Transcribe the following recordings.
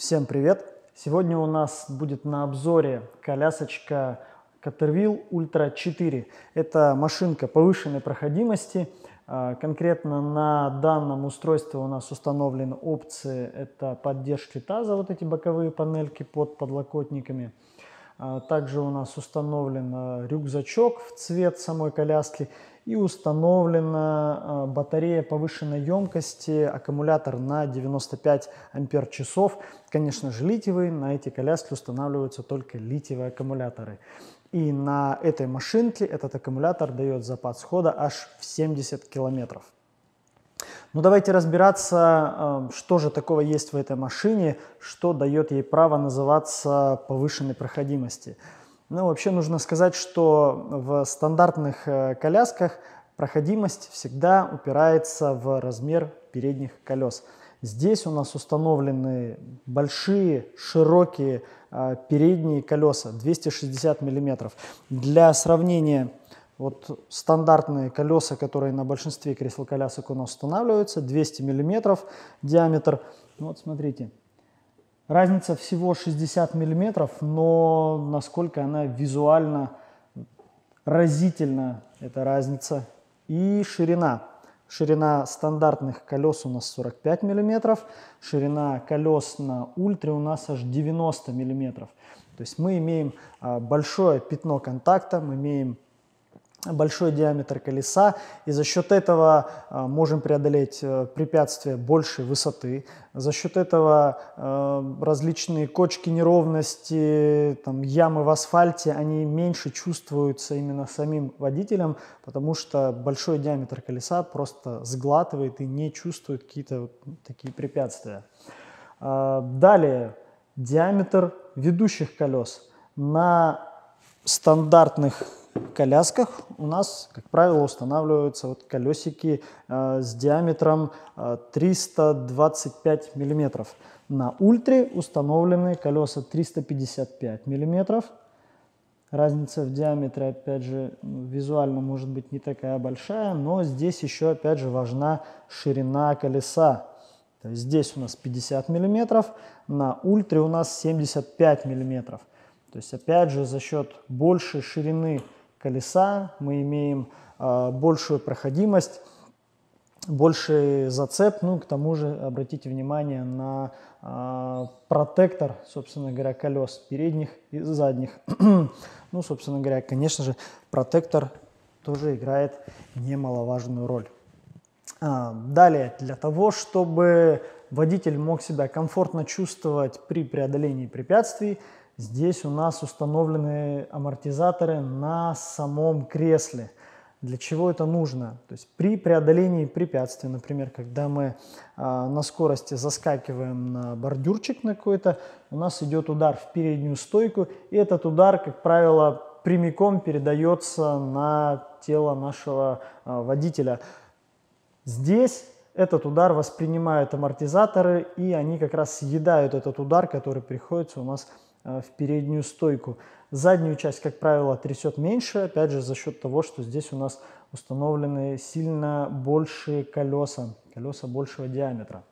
Всем привет! Сегодня у нас будет на обзоре колясочка Caterwheel Ultra 4. Это машинка повышенной проходимости. Конкретно на данном устройстве у нас установлены опции. Это поддержки таза, вот эти боковые панельки под подлокотниками. Также у нас установлен рюкзачок в цвет самой коляски и установлена батарея повышенной емкости, аккумулятор на 95 ампер-часов. Конечно же, литиевый, на эти коляски устанавливаются только литиевые аккумуляторы. И на этой машинке этот аккумулятор дает запас хода аж в 70 километров. Ну, давайте разбираться, что же такого есть в этой машине, что дает ей право называться повышенной проходимости. Ну, вообще нужно сказать, что в стандартных колясках проходимость всегда упирается в размер передних колес. Здесь у нас установлены большие, широкие передние колеса, 260 мм. Для сравнения, вот стандартные колеса, которые на большинстве кресел-колясок у нас устанавливаются, 200 мм диаметр. Вот смотрите, разница всего 60 мм, но насколько она визуально разительна, эта разница. И ширина. Ширина стандартных колес у нас 45 мм, ширина колес на ультре у нас аж 90 мм. То есть мы имеем большое пятно контакта, мы имеем большой диаметр колеса, и за счет этого можем преодолеть препятствия большей высоты. За счет этого различные кочки, неровности, там, ямы в асфальте, они меньше чувствуются именно самим водителем, потому что большой диаметр колеса просто сглатывает и не чувствует какие-то вот такие препятствия. Далее, диаметр ведущих колес. На стандартных колясках у нас, как правило, устанавливаются вот колесики с диаметром 325 мм. На ультре установлены колеса 355 мм. Разница в диаметре, опять же, визуально может быть не такая большая, но здесь еще, опять же, важна ширина колеса. То есть здесь у нас 50 мм, на ультре у нас 75 мм. То есть, опять же, за счет большей ширины колеса мы имеем большую проходимость, больший зацеп. Ну, к тому же, обратите внимание на протектор, собственно говоря, колес передних и задних. Ну, собственно говоря, конечно же, протектор тоже играет немаловажную роль. Далее, для того, чтобы водитель мог себя комфортно чувствовать при преодолении препятствий, здесь у нас установлены амортизаторы на самом кресле. Для чего это нужно? То есть при преодолении препятствий, например, когда мы на скорости заскакиваем на бордюрчик на какой-то, у нас идет удар в переднюю стойку, и этот удар, как правило, прямиком передается на тело нашего водителя. Здесь этот удар воспринимают амортизаторы, и они как раз съедают этот удар, который приходится у нас в переднюю стойку. Заднюю часть, как правило, трясет меньше, опять же, за счет того, что здесь у нас установлены сильно большие колеса, колеса большего диаметра.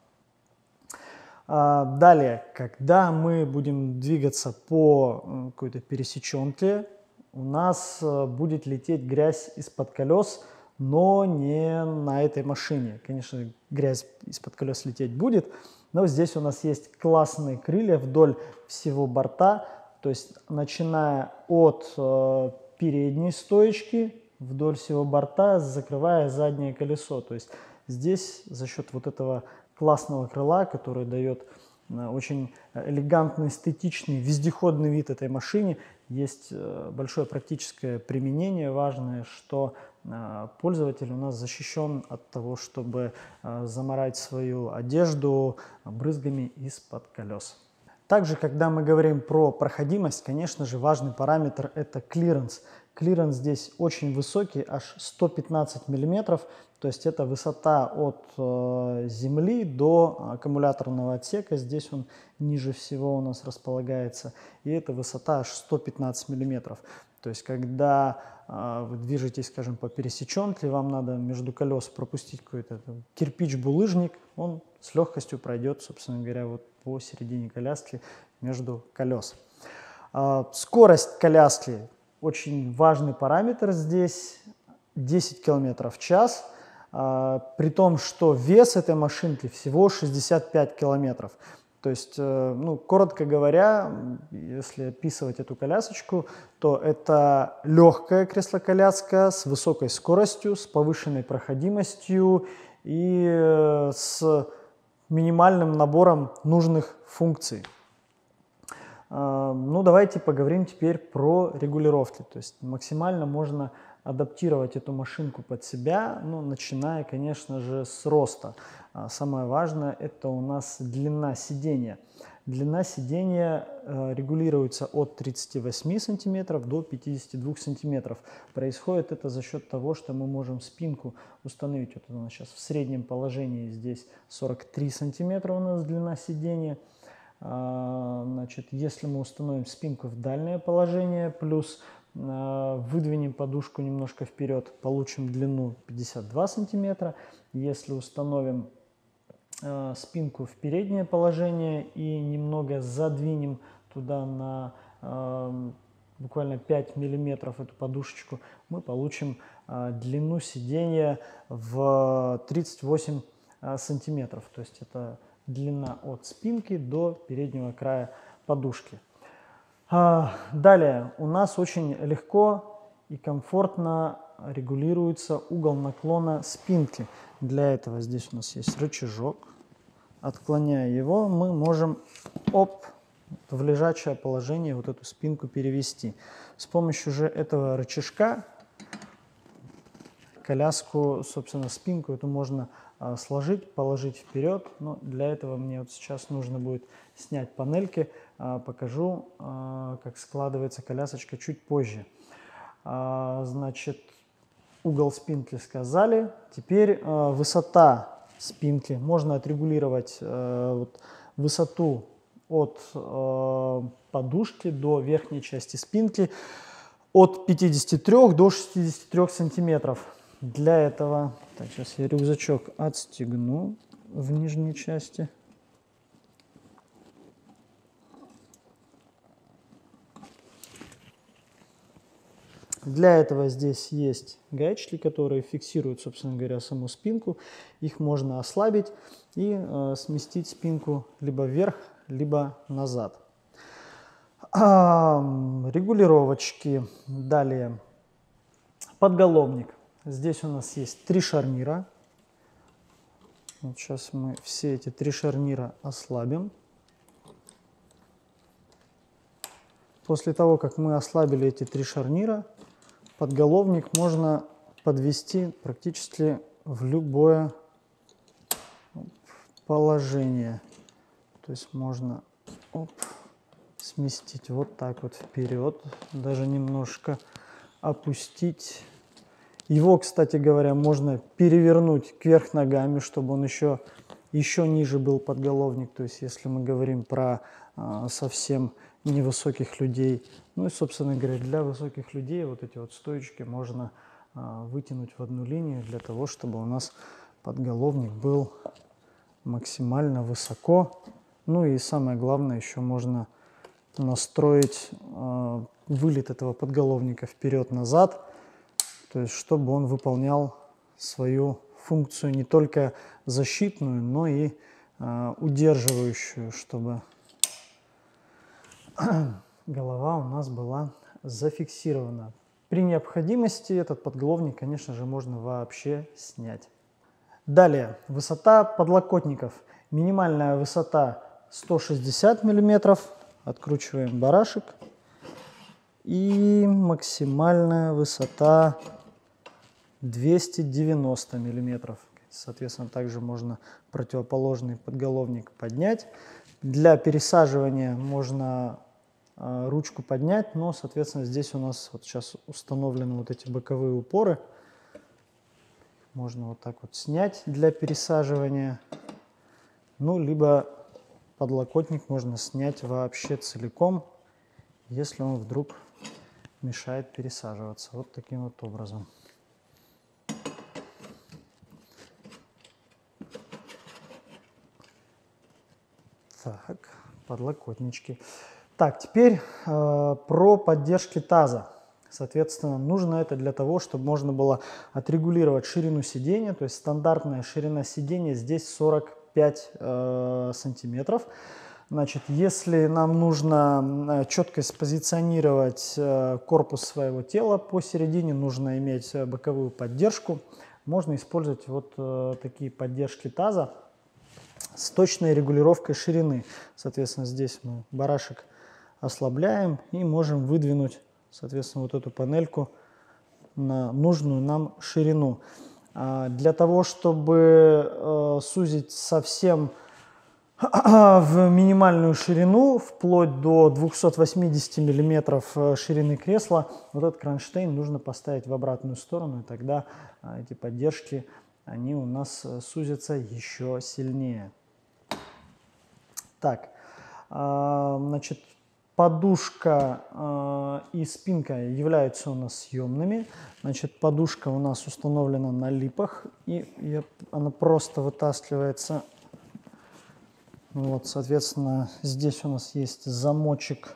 Далее, когда мы будем двигаться по какой-то пересеченке, у нас будет лететь грязь из-под колес, но не на этой машине. Конечно, грязь из-под колес лететь будет, но здесь у нас есть классные крылья вдоль всего борта, то есть начиная от передней стоечки вдоль всего борта, закрывая заднее колесо. То есть здесь за счет вот этого классного крыла, который дает очень элегантный, эстетичный, вездеходный вид этой машине, есть большое практическое применение. Важное, что пользователь у нас защищен от того, чтобы замарать свою одежду брызгами из-под колес. Также, когда мы говорим про проходимость, конечно же, важный параметр – это клиренс. Клиренс здесь очень высокий, аж 115 мм, то есть это высота от земли до аккумуляторного отсека. Здесь он ниже всего у нас располагается, и эта высота аж 115 мм. То есть, когда вы движетесь, скажем, по пересеченке, вам надо между колес пропустить какой-то кирпич-булыжник, он с легкостью пройдет, собственно говоря, вот посередине коляски между колес. Скорость коляски очень важный параметр здесь, 10 км в час, при том, что вес этой машинки всего 65 километров. То есть, ну, коротко говоря, если описывать эту колясочку, то это легкая кресло-коляска с высокой скоростью, с повышенной проходимостью и с минимальным набором нужных функций. Ну, давайте поговорим теперь про регулировки. То есть максимально можно адаптировать эту машинку под себя, ну, начиная, конечно же, с роста. Самое важное – это у нас длина сидения. Длина сидения регулируется от 38 сантиметров до 52 сантиметров. Происходит это за счет того, что мы можем спинку установить. Вот она сейчас в среднем положении, здесь 43 сантиметра у нас длина сидения. Значит, если мы установим спинку в дальнее положение, плюс выдвинем подушку немножко вперед, получим длину 52 сантиметра. Если установим спинку в переднее положение и немного задвинем туда на буквально 5 миллиметров эту подушечку, мы получим длину сидения в 38 сантиметров. То есть это длина от спинки до переднего края подушки. Далее у нас очень легко и комфортно регулируется угол наклона спинки. Для этого здесь у нас есть рычажок. Отклоняя его, мы можем в лежачее положение вот эту спинку перевести. С помощью же этого рычажка коляску, собственно, спинку эту можно сложить, положить вперед, но для этого мне вот сейчас нужно будет снять панельки, покажу, как складывается колясочка чуть позже. Значит, угол спинки сказали, теперь высота спинки, можно отрегулировать вот, высоту от подушки до верхней части спинки от 53 до 63 сантиметров. Для этого, так, сейчас я рюкзачок отстегну в нижней части. Для этого здесь есть гаечки, которые фиксируют, собственно говоря, саму спинку. Их можно ослабить и сместить спинку либо вверх, либо назад. Регулировочки. Далее подголовник. Здесь у нас есть 3 шарнира. Вот сейчас мы все эти 3 шарнира ослабим. После того, как мы ослабили эти 3 шарнира, подголовник можно подвести практически в любое положение. То есть можно сместить вот так вот вперед, даже немножко опустить. Его, кстати говоря, можно перевернуть кверх ногами, чтобы он еще ниже был подголовник. То есть если мы говорим про совсем невысоких людей. Ну и, собственно говоря, для высоких людей вот эти вот стоечки можно вытянуть в одну линию для того, чтобы у нас подголовник был максимально высоко. Ну и самое главное, еще можно настроить вылет этого подголовника вперед-назад, то есть чтобы он выполнял свою функцию не только защитную, но и удерживающую, чтобы голова у нас была зафиксирована. При необходимости этот подголовник, конечно же, можно вообще снять. Далее, высота подлокотников. Минимальная высота 160 мм. Откручиваем барашек. И максимальная высота 290 мм. Соответственно, также можно противоположный подголовник поднять. Для пересаживания можно ручку поднять, но, соответственно, здесь у нас вот сейчас установлены вот эти боковые упоры. Можно вот так вот снять для пересаживания. Ну, либо подлокотник можно снять вообще целиком, если он вдруг мешает пересаживаться. Вот таким вот образом. Так, подлокотнички. Так, теперь про поддержки таза. Соответственно, нужно это для того, чтобы можно было отрегулировать ширину сидения. То есть стандартная ширина сидения здесь 45 сантиметров. Значит, если нам нужно четко спозиционировать корпус своего тела посередине, нужно иметь боковую поддержку. Можно использовать вот такие поддержки таза с точной регулировкой ширины. Соответственно, здесь мы барашек ослабляем и можем выдвинуть, соответственно, вот эту панельку на нужную нам ширину. Для того, чтобы сузить совсем в минимальную ширину, вплоть до 280 миллиметров ширины кресла, вот этот кронштейн нужно поставить в обратную сторону, и тогда эти поддержки, они у нас сузятся еще сильнее. Так, значит, подушка и спинка являются у нас съемными. Значит, подушка у нас установлена на липах, и она просто вытаскивается. Вот, соответственно, здесь у нас есть замочек.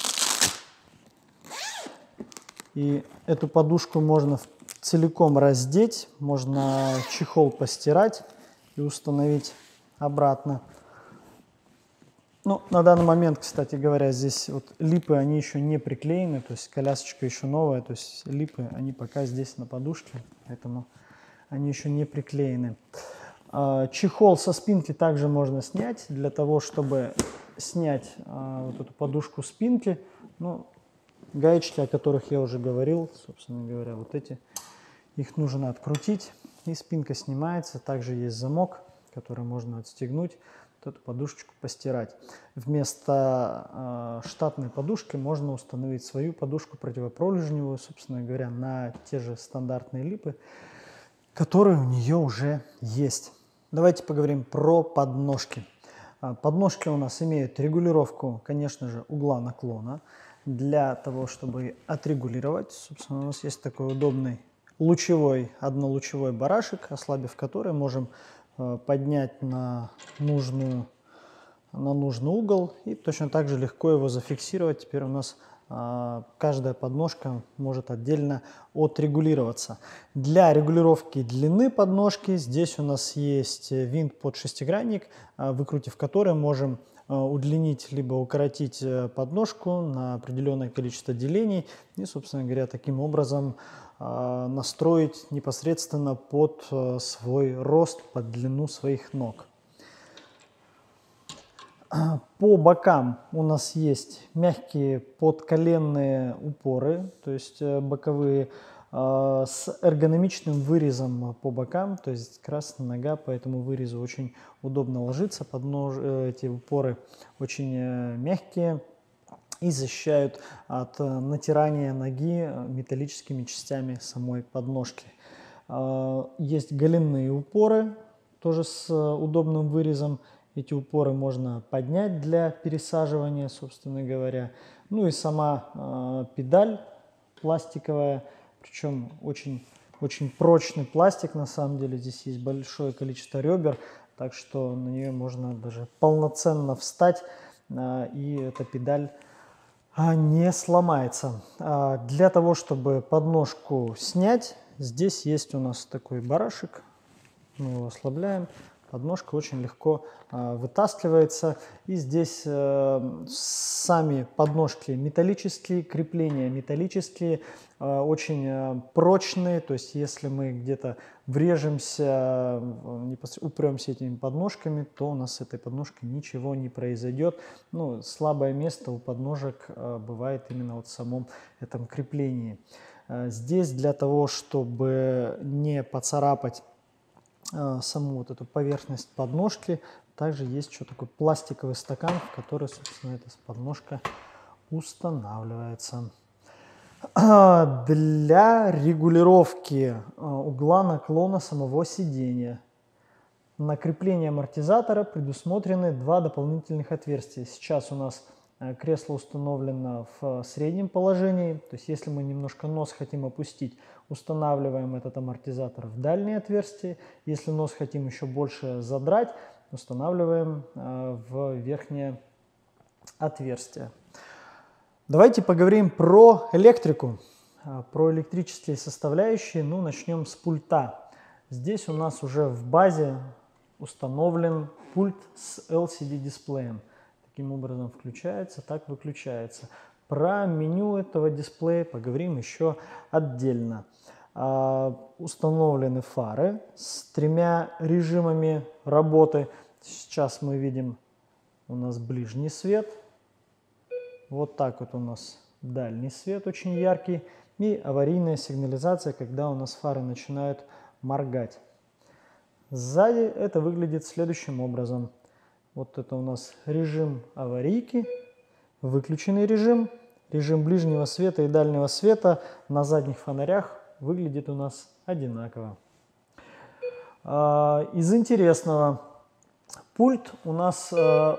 И эту подушку можно целиком раздеть, можно чехол постирать и установить обратно. Ну, на данный момент, кстати говоря, здесь вот липы, они еще не приклеены, то есть колясочка еще новая, то есть липы, они пока здесь на подушке, поэтому они еще не приклеены. Чехол со спинки также можно снять. Для того, чтобы снять вот эту подушку спинки, ну, гаечки, о которых я уже говорил, собственно говоря, вот эти, их нужно открутить, и спинка снимается. Также есть замок, который можно отстегнуть, вот эту подушечку постирать. Вместо штатной подушки можно установить свою подушку противопролежневую, собственно говоря, на те же стандартные липы, которые у нее уже есть. Давайте поговорим про подножки. Подножки у нас имеют регулировку, конечно же, угла наклона. Для того, чтобы отрегулировать, собственно, у нас есть такой удобный однолучевой барашек, ослабив который можем поднять на нужный угол и точно так же легко его зафиксировать. Теперь у нас каждая подножка может отдельно отрегулироваться. Для регулировки длины подножки здесь у нас есть винт под шестигранник, выкрутив который можем удлинить либо укоротить подножку на определенное количество делений и, собственно говоря, таким образом настроить непосредственно под свой рост, под длину своих ног. По бокам у нас есть мягкие подколенные упоры, то есть боковые, с эргономичным вырезом по бокам, то есть как раз нога по этому вырезу очень удобно ложится, эти упоры очень мягкие и защищают от натирания ноги металлическими частями самой подножки. Есть голенные упоры, тоже с удобным вырезом. Эти упоры можно поднять для пересаживания, собственно говоря. Ну и сама педаль пластиковая, причем очень прочный пластик на самом деле. Здесь есть большое количество ребер, так что на нее можно даже полноценно встать, и эта педаль не сломается. Для того, чтобы подножку снять, здесь есть у нас такой барашек. Мы его ослабляем. Подножка очень легко вытаскивается. И здесь сами подножки металлические, крепления металлические, очень прочные. То есть если мы где-то врежемся, упремся этими подножками, то у нас с этой подножкой ничего не произойдет. Ну, слабое место у подножек бывает именно вот в самом этом креплении. Здесь для того, чтобы не поцарапать саму вот эту поверхность подножки, также есть еще такой пластиковый стакан, в который, собственно, эта подножка устанавливается. Для регулировки угла наклона самого сидения на крепление амортизатора предусмотрены два дополнительных отверстия. Сейчас у нас кресло установлено в среднем положении, то есть если мы немножко нос хотим опустить, устанавливаем этот амортизатор в дальнее отверстие. Если нос хотим еще больше задрать, устанавливаем в верхнее отверстие. Давайте поговорим про электрику, про электрические составляющие. Ну, начнем с пульта. Здесь у нас уже в базе установлен пульт с LCD-дисплеем. Таким образом включается, так выключается. Про меню этого дисплея поговорим еще отдельно. Установлены фары с 3 режимами работы. Сейчас мы видим у нас ближний свет. Вот так вот у нас дальний свет очень яркий. И аварийная сигнализация, когда у нас фары начинают моргать. Сзади это выглядит следующим образом. Вот это у нас режим аварийки, выключенный режим. Режим ближнего света и дальнего света на задних фонарях выглядит у нас одинаково. Из интересного, пульт у нас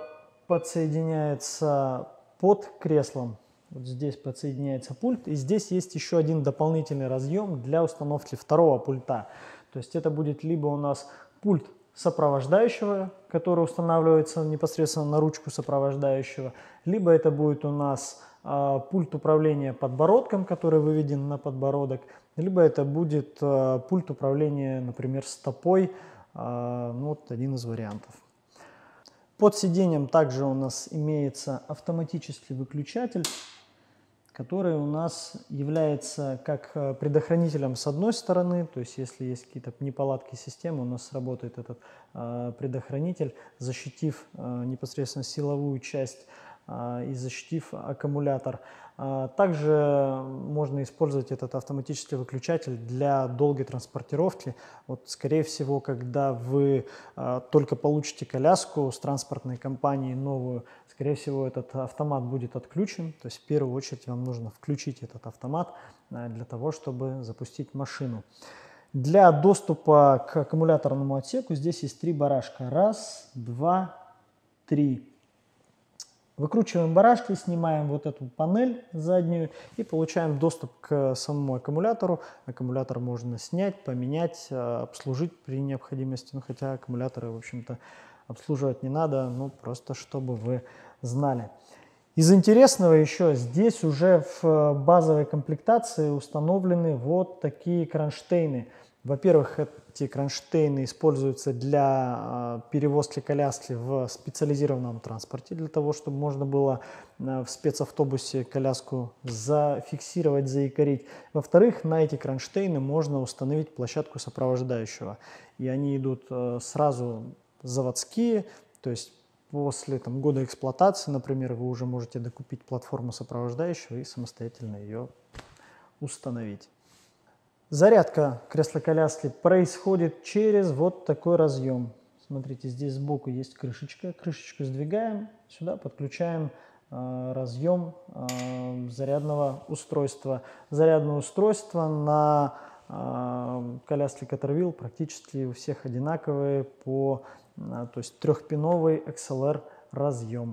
подсоединяется под креслом. Вот здесь подсоединяется пульт, и здесь есть еще один дополнительный разъем для установки второго пульта. То есть это будет либо у нас пульт сопровождающего, который устанавливается непосредственно на ручку сопровождающего, либо это будет у нас пульт управления подбородком, который выведен на подбородок, либо это будет пульт управления, например, стопой. Ну, вот один из вариантов. Под сиденьем также у нас имеется автоматический выключатель, который у нас является как предохранителем с одной стороны, то есть если есть какие-то неполадки системы, у нас работает этот предохранитель, защитив непосредственно силовую часть и защитив аккумулятор. Также можно использовать этот автоматический выключатель для долгой транспортировки. Вот, скорее всего, когда вы только получите коляску с транспортной компании новую, скорее всего, этот автомат будет отключен. То есть в первую очередь вам нужно включить этот автомат для того, чтобы запустить машину. Для доступа к аккумуляторному отсеку здесь есть 3 барашка. Раз, два, 3. Выкручиваем барашки, снимаем вот эту панель заднюю и получаем доступ к самому аккумулятору. Аккумулятор можно снять, поменять, обслужить при необходимости. Ну, хотя аккумуляторы, в общем-то, обслуживать не надо, ну, просто чтобы вы знали. Из интересного еще здесь уже в базовой комплектации установлены вот такие кронштейны. Во-первых, эти кронштейны используются для перевозки коляски в специализированном транспорте, для того, чтобы можно было в спецавтобусе коляску зафиксировать, заикарить. Во-вторых, на эти кронштейны можно установить площадку сопровождающего. И они идут сразу заводские, то есть после года эксплуатации, например, вы уже можете докупить платформу сопровождающего и самостоятельно ее установить. Зарядка кресла-коляски происходит через вот такой разъем. Смотрите, здесь сбоку есть крышечка. Крышечку сдвигаем, сюда подключаем разъем зарядного устройства. Зарядное устройство на коляске Caterwheel практически у всех одинаковые, то есть трехпиновый XLR разъем.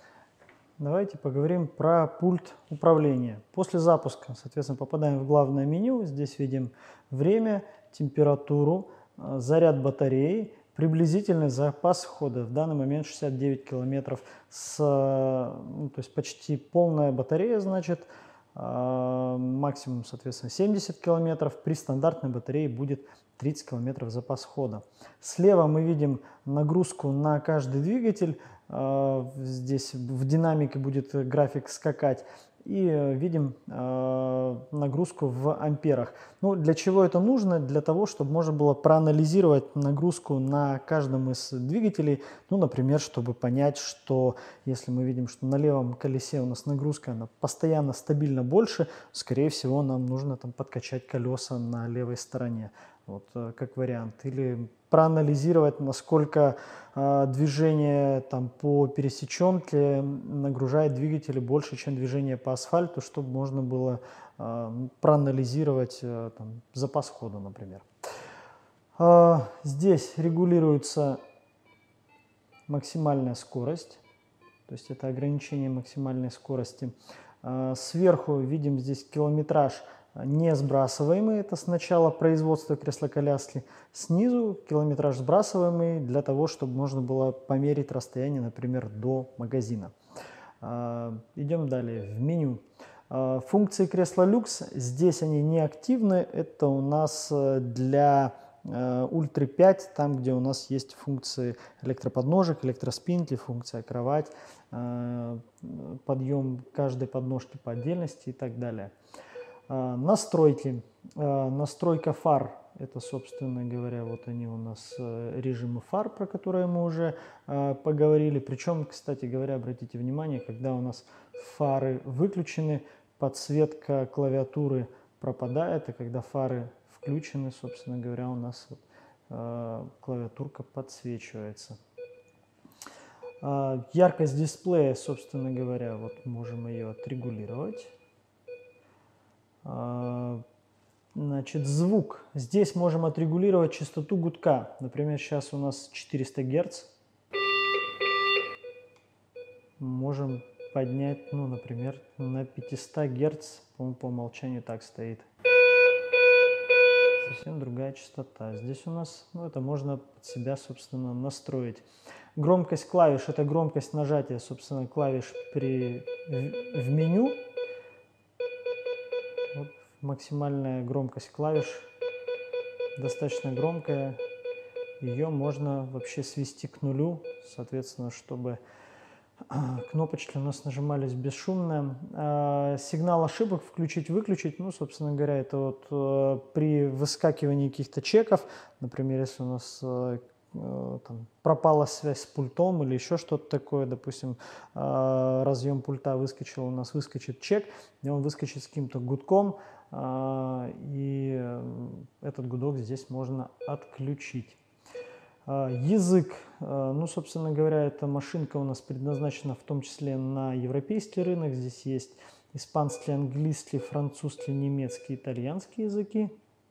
Давайте поговорим про пульт управления. После запуска, соответственно, попадаем в главное меню. Здесь видим время, температуру, заряд батареи, приблизительный запас хода. В данный момент 69 километров. То есть почти полная батарея, значит, максимум, соответственно, 70 километров. При стандартной батарее будет 30 километров запас хода. Слева мы видим нагрузку на каждый двигатель. Здесь в динамике будет график скакать. И видим нагрузку в амперах. Ну, для чего это нужно? Для того, чтобы можно было проанализировать нагрузку на каждом из двигателей. Ну, например, чтобы понять, что если мы видим, что на левом колесе у нас нагрузка она постоянно стабильно больше, скорее всего, нам нужно подкачать колеса на левой стороне. Вот как вариант. Или проанализировать, насколько движение по пересеченке нагружает двигатели больше, чем движение по асфальту, чтобы можно было проанализировать запас хода, например. Здесь регулируется максимальная скорость, то есть это ограничение максимальной скорости. Сверху видим здесь километраж не сбрасываемый, это с начала производства кресла-коляски, снизу километраж сбрасываемый для того, чтобы можно было померить расстояние, например, до магазина. Идем далее в меню. Функции кресла люкс, здесь они не активны, это у нас для Ультра 5, там где у нас есть функции электроподножек, электроспинки, функция кровать, подъем каждой подножки по отдельности и так далее. Настройки. Настройка фар. Это, собственно говоря, вот они у нас режимы фар, про которые мы уже поговорили. Причем, кстати говоря, обратите внимание, когда у нас фары выключены, подсветка клавиатуры пропадает, и когда фары включены, собственно говоря, у нас вот, клавиатурка подсвечивается. Яркость дисплея, собственно говоря, вот можем ее отрегулировать. Значит, звук. Здесь можем отрегулировать частоту гудка. Например, сейчас у нас 400 Гц. Можем поднять, ну, например, на 500 Гц. По умолчанию так стоит. Совсем другая частота. Здесь у нас, ну, это можно под себя, собственно, настроить. Громкость клавиш – это громкость нажатия, собственно, клавиш в меню. Вот максимальная громкость клавиш достаточно громкая. Ее можно вообще свести к нулю, соответственно, чтобы кнопочки у нас нажимались бесшумно. Сигнал ошибок включить-выключить, ну, собственно говоря, это вот при выскакивании каких-то чеков, например, если у нас там пропала связь с пультом или еще что-то такое, допустим, разъем пульта выскочил, у нас выскочит чек, и он выскочит с каким-то гудком, и этот гудок здесь можно отключить. Язык, ну, собственно говоря, эта машинка у нас предназначена в том числе на европейский рынок. Здесь есть испанский, английский, французский, немецкий, итальянский языки.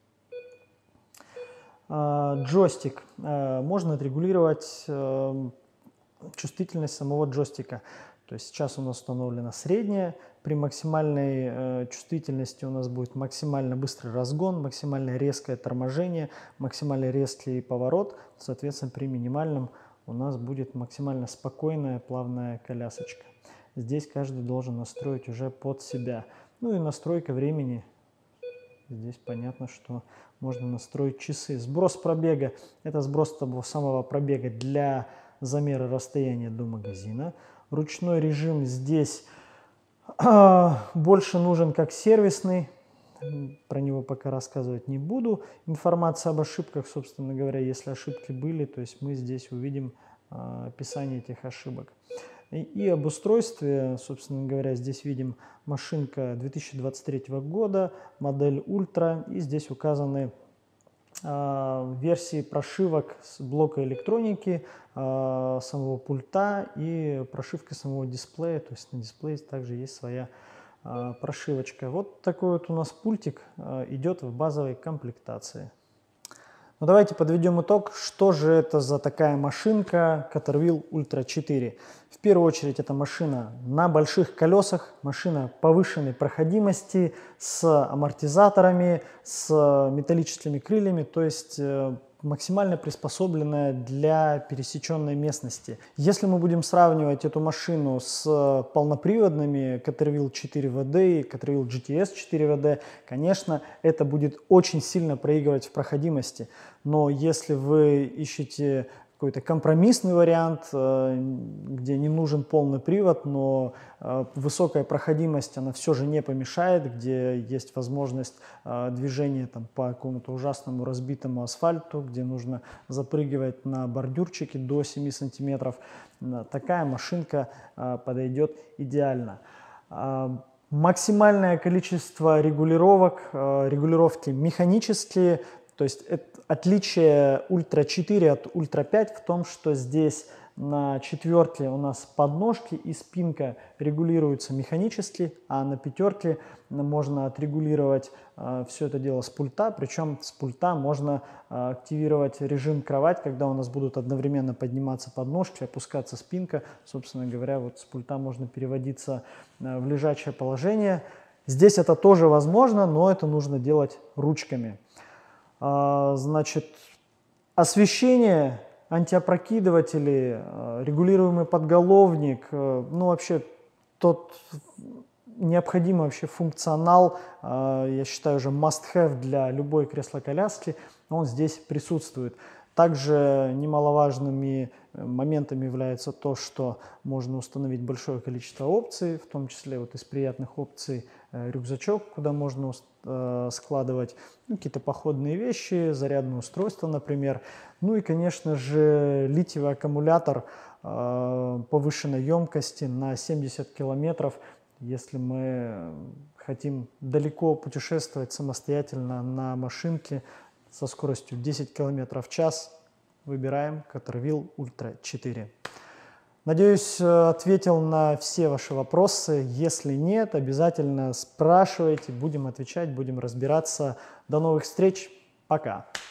Джойстик. Можно отрегулировать чувствительность самого джойстика. То есть сейчас у нас установлена средняя. При максимальной чувствительности у нас будет максимально быстрый разгон, максимально резкое торможение, максимально резкий поворот. Соответственно, при минимальном у нас будет максимально спокойная, плавная колясочка. Здесь каждый должен настроить уже под себя. Ну и настройка времени. Здесь понятно, что можно настроить часы. Сброс пробега – это сброс того самого пробега для замера расстояния до магазина. Ручной режим здесь больше нужен как сервисный. Про него пока рассказывать не буду. Информация об ошибках, собственно говоря, если ошибки были, то есть мы здесь увидим описание этих ошибок. И об устройстве, собственно говоря, здесь видим машинка 2023 года, модель Ультра, и здесь указаны версии прошивок с блока электроники, самого пульта и прошивка самого дисплея, то есть на дисплее также есть своя прошивочка. Вот такой вот у нас пультик идет в базовой комплектации. Ну, давайте подведем итог, что же это за такая машинка Caterwheel Ультра 4. В первую очередь это машина на больших колесах, машина повышенной проходимости, с амортизаторами, с металлическими крыльями, то есть максимально приспособленная для пересеченной местности. Если мы будем сравнивать эту машину с полноприводными Caterwheel 4WD и Caterwheel GTS 4WD, конечно, это будет очень сильно проигрывать в проходимости. Но если вы ищете какой-то компромиссный вариант, где не нужен полный привод, но высокая проходимость, она все же не помешает, где есть возможность движения там, по какому-то ужасному разбитому асфальту, где нужно запрыгивать на бордюрчики до 7 сантиметров, такая машинка подойдет идеально. Максимальное количество регулировок, регулировки механические. То есть отличие Ультра 4 от Ультра 5 в том, что здесь на четверке у нас подножки и спинка регулируются механически, а на пятерке можно отрегулировать все это дело с пульта. Причем с пульта можно активировать режим кровать, когда у нас будут одновременно подниматься подножки, опускаться спинка. Собственно говоря, вот с пульта можно переводиться в лежачее положение. Здесь это тоже возможно, но это нужно делать ручками. Значит, освещение, антиопрокидыватели, регулируемый подголовник, ну вообще тот необходимый вообще функционал, я считаю, уже must-have для любой кресло-коляски, он здесь присутствует. Также немаловажными моментами является то, что можно установить большое количество опций, в том числе вот из приятных опций рюкзачок, куда можно складывать какие-то походные вещи, зарядное устройство, например. Ну и, конечно же, литиевый аккумулятор повышенной емкости на 70 километров. Если мы хотим далеко путешествовать самостоятельно на машинке со скоростью 10 км в час, выбираем Caterwheel Ultra 4. Надеюсь, ответил на все ваши вопросы. Если нет, обязательно спрашивайте, будем отвечать, будем разбираться. До новых встреч, пока!